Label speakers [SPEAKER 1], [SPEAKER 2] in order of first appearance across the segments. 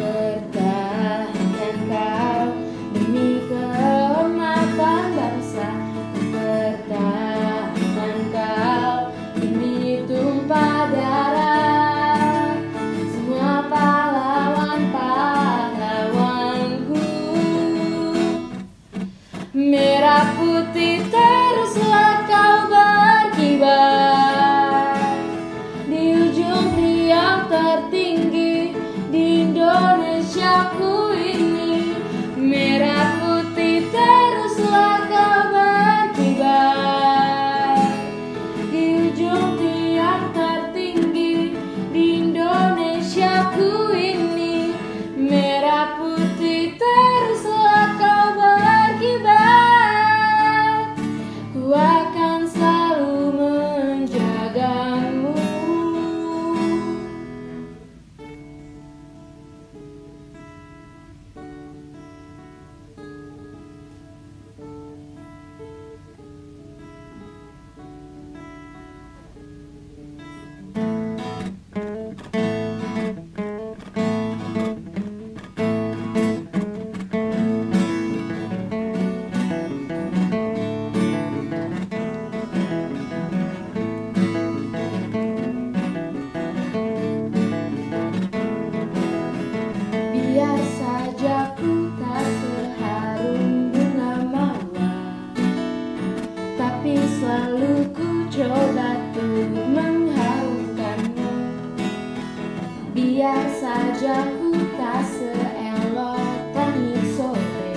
[SPEAKER 1] Pertahankan kau demi kehormatan bangsa. Pertahankan kau demi tumpah darah semua pahlawan-pahlawanku. Merah putih teruslah kau berkibar di ujung riang tertinggi di Indonesiaku ini. Merah putih teruslah kau berkibar di ujung riang tertinggi di Indonesiaku ini. Merah putih teruslah kau berkibar, ku akan selalu menjagamu. Biar saja ku tak seharum bunga mawar, tapi selalu ku coba tuh mengharumkanmu. Biar saja ku tak seelok langit sore,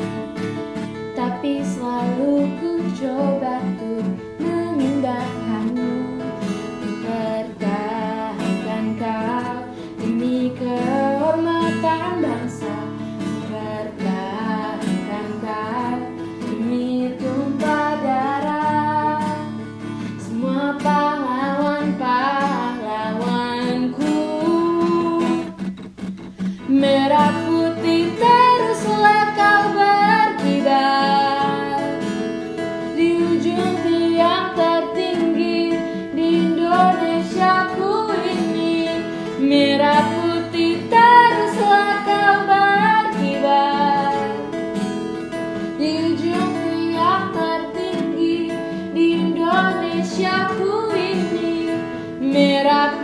[SPEAKER 1] tapi selalu ku coba tuh mengindahkanmu. Pertahankan kau demi kehormatan bangsa. Pertahankan kau demi tumpah darah semua pahlawan-pahlawanku. Merah putih teruslah kau berkibar di ujung tiang tertinggi di Indonesiaku ini. Merah putih teruslah kau berkibar di ujung tiang tertinggi di Indonesiaku ini. Merah